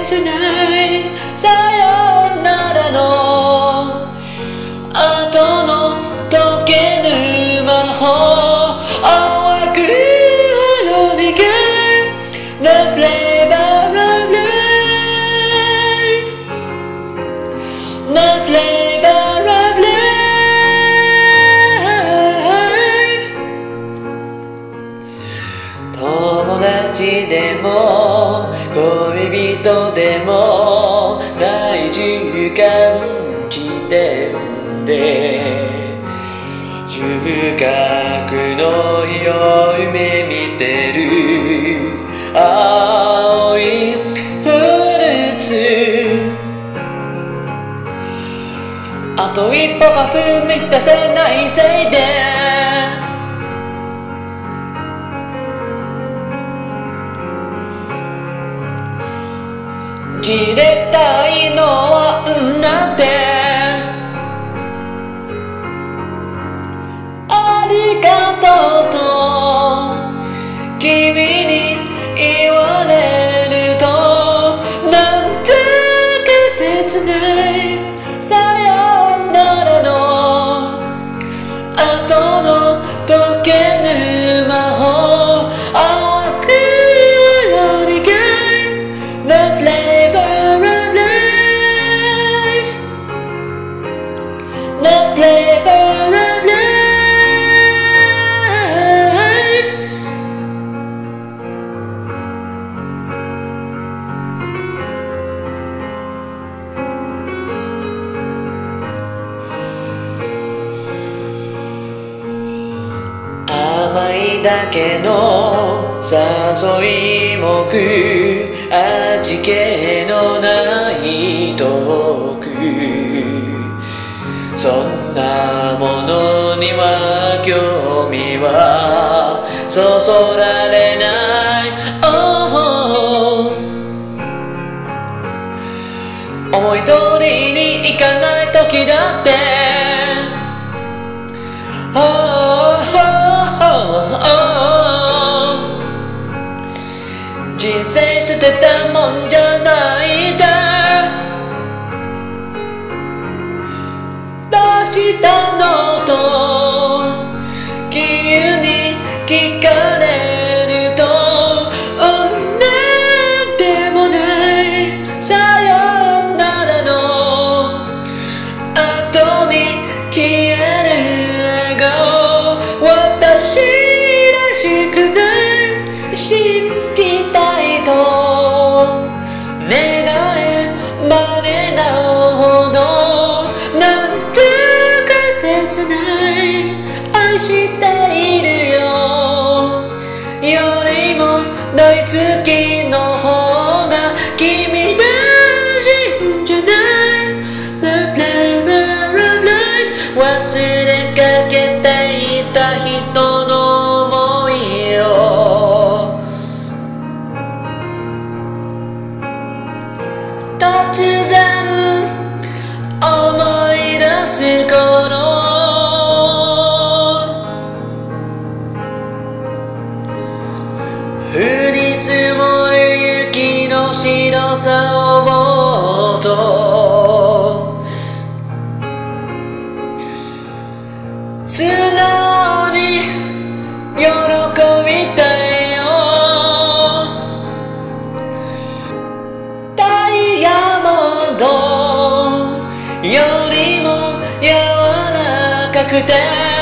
切ないさよならの後の溶けぬ魔法淡くほろりが The flavor of life The flavor of life 友達でも恋人でもない時間地点で遊郭の日を夢見てる青いフルーツあと一歩パフ踏み出せないせいでじれたいのはなんてありがとうと君に言われるとなんてか切ないさよならの後の溶けぬ魔法淡くほろりが The flavor of life The flavor of life 甘いだけの誘いもく味気のないトークそんなものには興味はそそられない、oh、思い通りにいかない時だって人生捨てたもんじゃないんだどうしたのと急に聞かれるとなんでもないさよならの後に消える笑顔私らしくない信じたいと願え真似なほどなんてか切ない愛しているよよりも大好きの方が君らしいんじゃない The flavor of life 忘れかけていた人の想いを突然思い出す頃降り積もる雪の白さを思うと素直に喜びたいよダイヤモンドよりも柔らかくて